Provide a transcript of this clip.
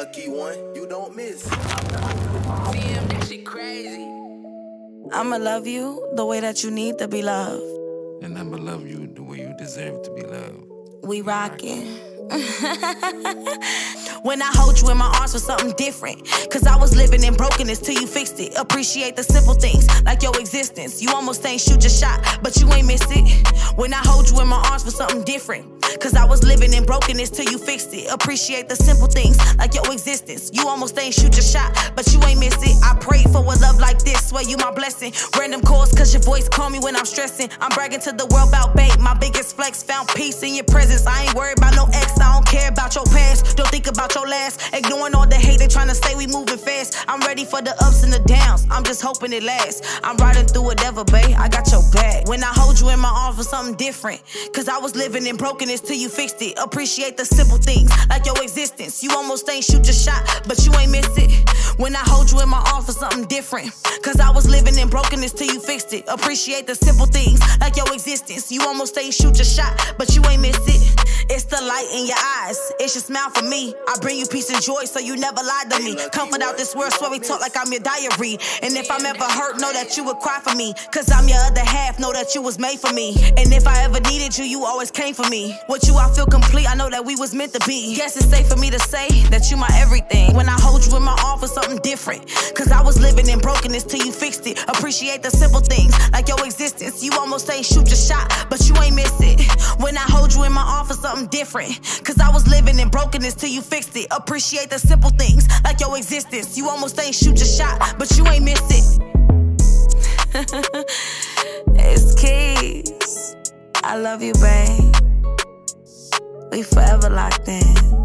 lucky one, you don't miss. Damn, that shit crazy. I'ma love you the way that you need to be loved. And I'ma love you the way you deserve to be loved. We rockin'. When I hold you in my arms for something different. Cause I was living in brokenness till you fixed it. Appreciate the simple things, like your existence. You almost ain't shoot your shot, but you ain't miss it. When I hold you in my arms for something different. Cause I was living in brokenness till you fixed it. Appreciate the simple things, like your existence. You almost ain't shoot your shot, but you ain't miss it. I prayed for a love like this, swear you my blessing. Random calls cause your voice call me when I'm stressing. I'm bragging to the world about babe. My biggest flex, found peace in your presence. I ain't worried about no ex, I don't care about your past. Don't think about your last. Ignoring all the hate, they tryna say we moving fast. I'm ready for the ups and the downs, I'm just hoping it lasts. I'm riding through whatever, babe, I got your back. When I hold you in my arms for something different. Cause I was living in brokenness till you fixed it. Appreciate the simple things, like your existence. You almost ain't shoot your shot, but you ain't miss it. When I hold you in my arms for something different. Cause I was living in brokenness till you fixed it. Appreciate the simple things, like your existence. You almost ain't shoot your shot, but you ain't miss it. It's the light in your eyes, it's your smile for me. I bring you peace and joy so you never lied to me. Comfort out this world, swear we talk like I'm your diary. And if I'm ever hurt, know that you would cry for me. Cause I'm your other half, know that you was made for me. And if I ever needed you, you always came for me. With you I feel complete, I know that we was meant to be. Guess it's safe for me to say that you my everything. When I hold you in my arms for something different. Cause I was living in brokenness till you fixed it. Appreciate the simple things, like your existence. You almost ain't shoot your shot, but you ain't miss it. When I hold you in my arms for something different. Cause I was living in brokenness till you fixed it. Appreciate the simple things, like your existence. You almost ain't shoot your shot, but you ain't miss it. It's Keys. I love you, babe. We forever locked in.